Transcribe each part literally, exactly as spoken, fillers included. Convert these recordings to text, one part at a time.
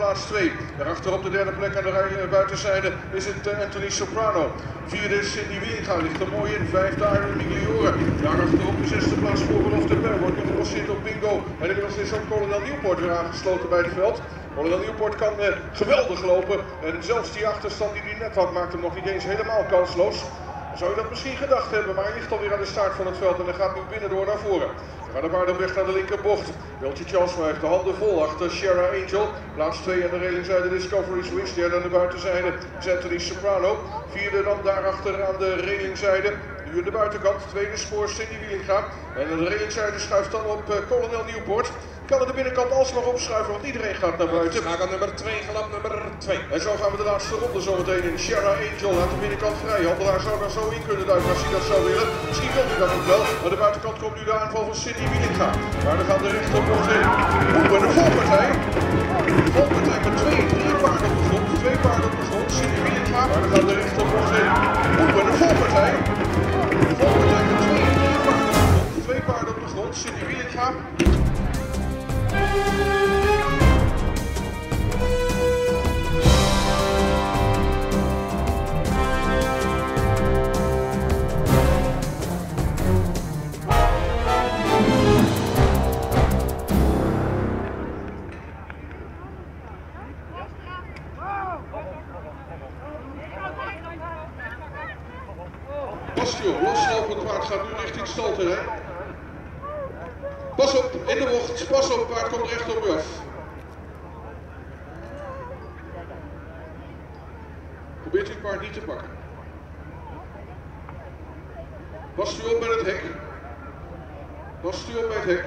plaats twee. Daarachter op de derde plek aan de rij, buitenzijde is het uh, Anthony Soprano. Vierde is Cindy Wieringa, ligt er mooi in. Vijfde Iron Migliore. Daarachter op de zesde plaats voor Belofte Per. Wordt nog gebaseerd op Bingo. En inmiddels is ook Colonel Newport weer aangesloten bij het veld. Colonel Newport kan uh, geweldig lopen. En zelfs die achterstand die hij net had, maakt hem nog niet eens helemaal kansloos. Zou je dat misschien gedacht hebben, maar hij ligt alweer aan de start van het veld en hij gaat nu binnendoor naar voren. Dan gaat de paard op weg naar de linkerbocht. Wiltje Chansma heeft de handen vol achter Shara Angel. Plaats twee aan de relingzijde Discovery Swiss. Derde aan de buitenzijde is Anthony Soprano. Vierde dan daarachter aan de relingzijde. Nu aan de buitenkant, tweede spoor Cindy Wieringa. En aan de relingzijde schuift dan op uh, Colonel Newport. Kan aan de binnenkant alsnog opschuiven, want iedereen gaat naar buiten. Schaak aan nummer twee, galop nummer twee. En zo gaan we de laatste ronde zometeen in. Shara Angel aan de binnenkant vrij. Handelaar zou daar zo in kunnen duiken als hij dat zou willen. Misschien wil hij dat ook wel. Aan de buitenkant komt nu de aanval van Cindy Wieringa. Maar dan gaat de rechterbocht in. Oeh, en de volpartij. De volpartij met twee, drie paarden op de grond. Twee paarden op de grond. Cindy Wieringa. Maar dan gaat de rechterbocht in. Oeh, en de volpartij. De volpartij met twee, drie paarden op de grond. Twee paarden op de grond. Cindy Wieringa. Bastion, loslopend paard gaat nu richting stalterrein. Pas op, in de bocht, pas op, paard komt recht op u af. Probeert u het paard niet te pakken. Bastion bij het hek. Bastion bij het hek.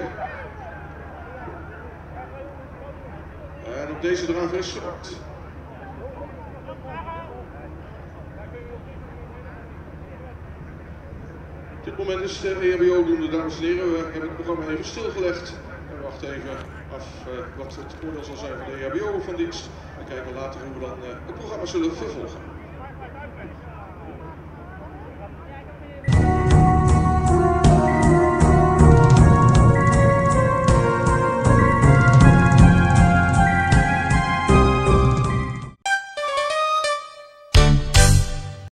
En op deze draver is gepakt. Op dit moment is de E H B O doende, dames en heren. We hebben het programma even stilgelegd. En wachten even af uh, wat het oordeel zal zijn van de E H B O van dienst. En kijken later hoe we dan uh, het programma zullen vervolgen.